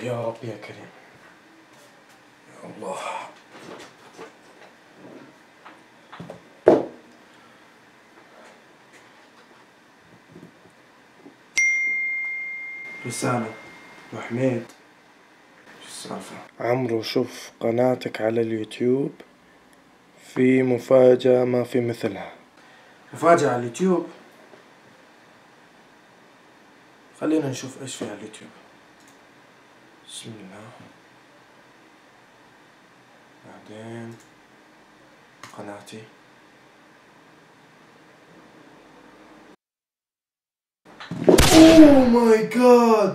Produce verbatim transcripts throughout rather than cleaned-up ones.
يا رب يا كريم يا الله. رسالة أبو حميد، شو السالفة؟ عمرو شوف قناتك على اليوتيوب، في مفاجأة ما في مثلها. مفاجأة على اليوتيوب؟ خلينا نشوف ايش في على اليوتيوب. بسم الله. بعدين قناتي. اوه ماي جاد،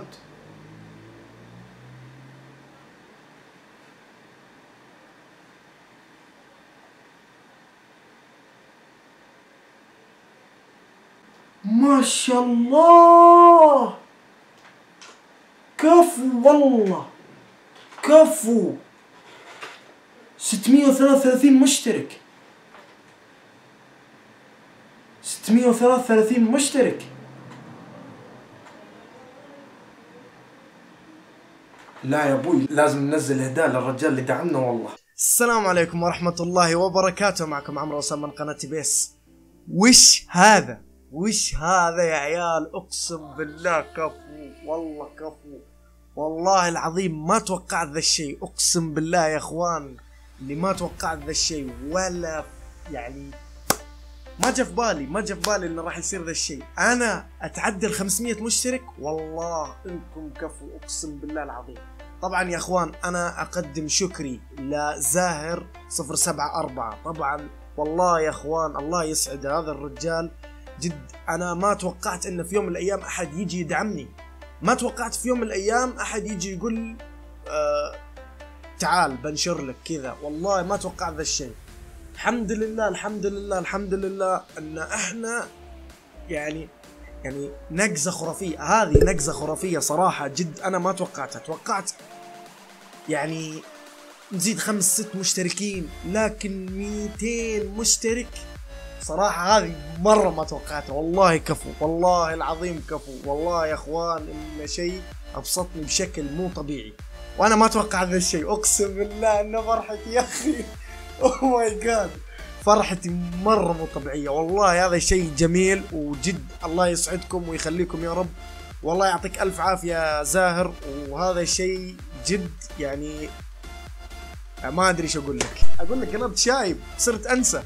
ما شاء الله، كفو والله كفو. ستمية وثلاثة وثلاثين مشترك، ستمية وثلاثة وثلاثين مشترك. لا يا ابوي لازم ننزل هدايا للرجال اللي دعمنا والله. السلام عليكم ورحمة الله وبركاته، معكم عمرو وسام من قناة بيس. وش هذا؟ وش هذا يا عيال؟ اقسم بالله كفو والله كفو والله العظيم، ما توقعت ذا الشيء. اقسم بالله يا اخوان اللي ما توقعت ذا الشيء، ولا يعني ما جا في بالي ما جا في بالي انه راح يصير ذا الشيء. انا اتعدى ال خمسمية مشترك، والله انكم كفو اقسم بالله العظيم. طبعا يا اخوان انا اقدم شكري لزاهر صفر سبعة أربعة. طبعا والله يا اخوان الله يسعد هذا الرجال جد. انا ما توقعت ان في يوم من الايام احد يجي يدعمني، ما توقعت في يوم من الايام احد يجي يقول آه تعال بنشر لك كذا، والله ما توقعت ذا الشيء. الحمد لله الحمد لله الحمد لله ان احنا يعني يعني نقزة خرافية، هذه نقزة خرافية صراحة جد. انا ما توقعتها، توقعت يعني نزيد خمس ست مشتركين، لكن مئتين مشترك صراحة هذه مرة ما توقعتها. والله كفو والله العظيم كفو والله يا اخوان، انه شيء ابسطني بشكل مو طبيعي، وانا ما توقعت ذا الشيء. اقسم بالله انه فرحتي يا اخي اوه ماي جاد، فرحتي مرة مو طبيعية والله. هذا شيء جميل وجد، الله يسعدكم ويخليكم يا رب، والله يعطيك الف عافية زاهر. وهذا شيء جد يعني ما ادري ايش اقول لك، اقول لك قلبت شايب، صرت انسى.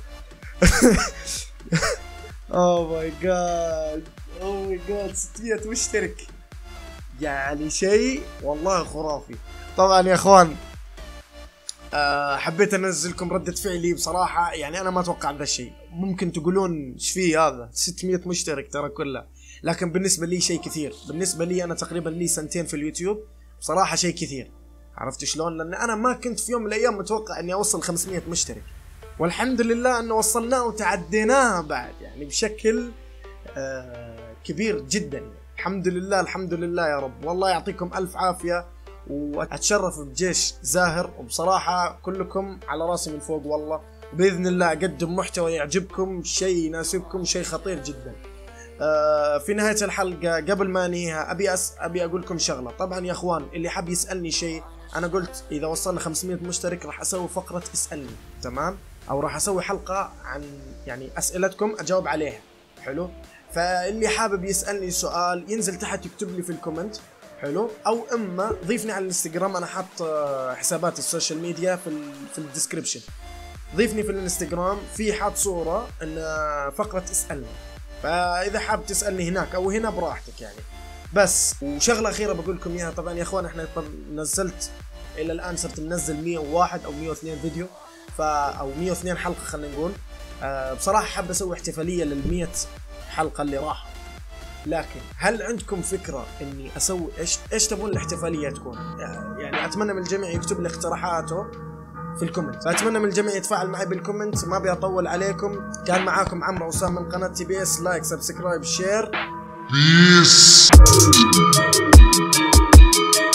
اوه ماي جاد اوه ماي جاد، ستمية مشترك يعني شيء والله خرافي. طبعا يا اخوان أه حبيت انزلكم ردة فعلي بصراحة، يعني انا ما اتوقع ذا الشيء. ممكن تقولون ايش فيه هذا ستمية مشترك ترى كله، لكن بالنسبة لي شيء كثير. بالنسبة لي انا تقريبا لي سنتين في اليوتيوب، بصراحة شيء كثير. عرفت شلون؟ لان انا ما كنت في يوم من الايام متوقع اني اوصل خمسمية مشترك، والحمد لله انه وصلناه وتعديناه بعد يعني بشكل آه كبير جدا. الحمد لله الحمد لله يا رب، والله يعطيكم الف عافية. واتشرف بجيش زاهر، وبصراحة كلكم على راسي من فوق والله. باذن الله اقدم محتوى يعجبكم، شيء يناسبكم، شيء خطير جدا. آه في نهاية الحلقة قبل ما انهيها ابي أس ابي اقول لكم شغلة. طبعا يا اخوان اللي حاب يسألني شيء، انا قلت اذا وصلنا خمسمية مشترك راح اسوي فقرة اسألني، تمام؟ او راح اسوي حلقة عن يعني اسئلتكم اجاوب عليها، حلو؟ فاللي حابب يسألني سؤال ينزل تحت يكتب لي في الكومنت، حلو؟ او اما ضيفني على الانستغرام، انا حاط حسابات السوشيال ميديا في ال في الديسكربشن. ضيفني في الانستغرام، في حاط صورة ان فقرة اسألني، فاذا حاب تسألني هناك او هنا براحتك يعني. بس وشغلة اخيرة بقول لكم اياها، طبعا يا اخوان احنا نزلت الى الان صرت منزل مية وواحد او مية واثنين فيديو، فا او مية واثنين حلقة خلينا نقول. أه بصراحة حاب اسوي احتفالية للمية حلقة اللي راحوا، لكن هل عندكم فكرة اني اسوي ايش ايش تبون الاحتفالية تكون؟ يعني اتمنى من الجميع يكتب لي اقتراحاته في الكومنت، فاتمنى من الجميع يتفاعل معي بالكومنت. ما ابي اطول عليكم، كان معاكم عمرو وسام من قناة تي بي اس. لايك سبسكرايب شير، بيس.